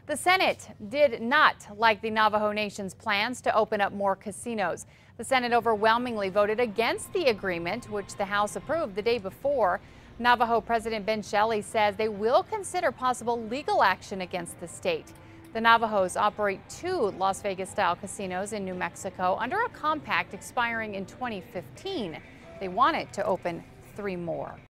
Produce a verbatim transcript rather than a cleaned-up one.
The Senate did not like the Navajo Nation's plans to open up more casinos. The Senate overwhelmingly voted against the agreement, which the House approved the day before. Navajo President Ben Shelley says they will consider possible legal action against the state. The Navajos operate two Las Vegas-style casinos in New Mexico under a compact expiring in twenty fifteen. They wanted to open three more.